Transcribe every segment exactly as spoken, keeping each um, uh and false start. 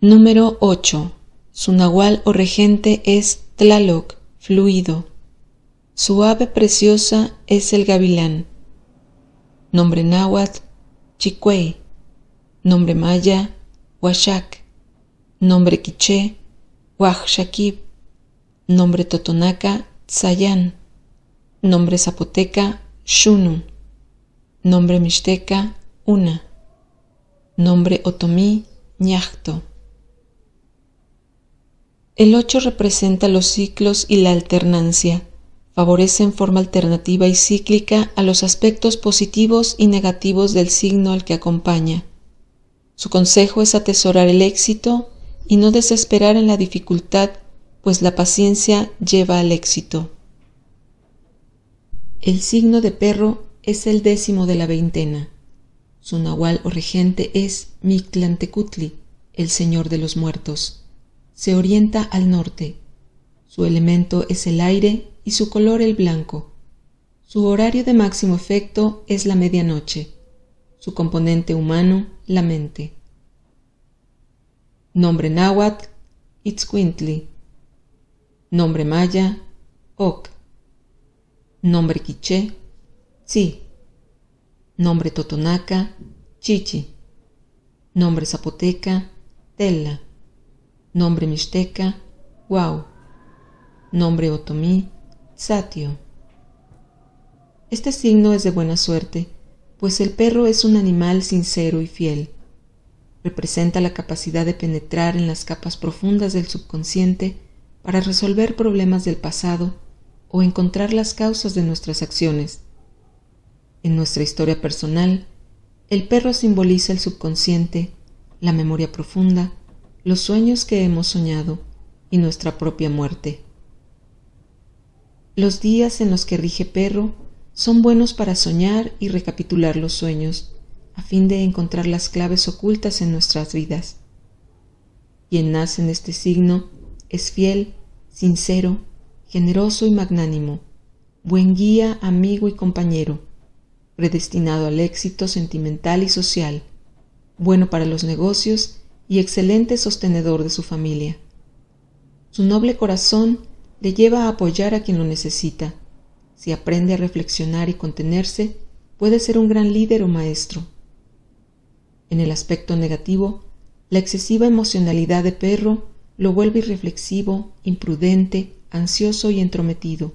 Número ocho. Su nahual o regente es Tlaloc, fluido. Su ave preciosa es el gavilán. Nombre náhuatl, Chicuey. Nombre maya, Huachac. Nombre quiché, Huaxaquib. Nombre totonaca, Tzayán. Nombre zapoteca, Xunun. Nombre mixteca, Una. Nombre otomí, Ñaxto. El ocho representa los ciclos y la alternancia. Favorece en forma alternativa y cíclica a los aspectos positivos y negativos del signo al que acompaña. Su consejo es atesorar el éxito y no desesperar en la dificultad, pues la paciencia lleva al éxito. El signo de Perro es el décimo de la veintena. Su nahual o regente es Mictlantecutli, el señor de los muertos. Se orienta al norte. Su elemento es el aire y su color el blanco. Su horario de máximo efecto es la medianoche. Su componente humano, la mente. Nombre náhuatl, Itzcuintli. Nombre maya, Oc. Nombre quiché, Tzi. Nombre totonaca, Chichi. Nombre zapoteca, Tella. Nombre mixteca, Huau. Nombre otomí, Tzatio. Este signo es de buena suerte, pues el perro es un animal sincero y fiel. Representa la capacidad de penetrar en las capas profundas del subconsciente para resolver problemas del pasado o encontrar las causas de nuestras acciones. En nuestra historia personal, el perro simboliza el subconsciente, la memoria profunda, los sueños que hemos soñado y nuestra propia muerte. Los días en los que rige Perro son buenos para soñar y recapitular los sueños, a fin de encontrar las claves ocultas en nuestras vidas. Quien nace en este signo es fiel, sincero, generoso y magnánimo, buen guía, amigo y compañero, predestinado al éxito sentimental y social, bueno para los negocios y excelente sostenedor de su familia. Su noble corazón le lleva a apoyar a quien lo necesita. Si aprende a reflexionar y contenerse, puede ser un gran líder o maestro. En el aspecto negativo, la excesiva emocionalidad de Perro lo vuelve irreflexivo, imprudente, ansioso y entrometido.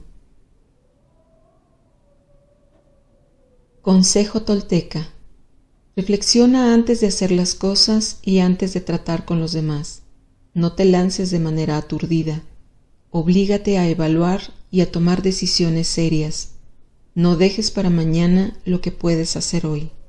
Consejo tolteca. Reflexiona antes de hacer las cosas y antes de tratar con los demás. No te lances de manera aturdida. Oblígate a evaluar y a tomar decisiones serias. No dejes para mañana lo que puedes hacer hoy.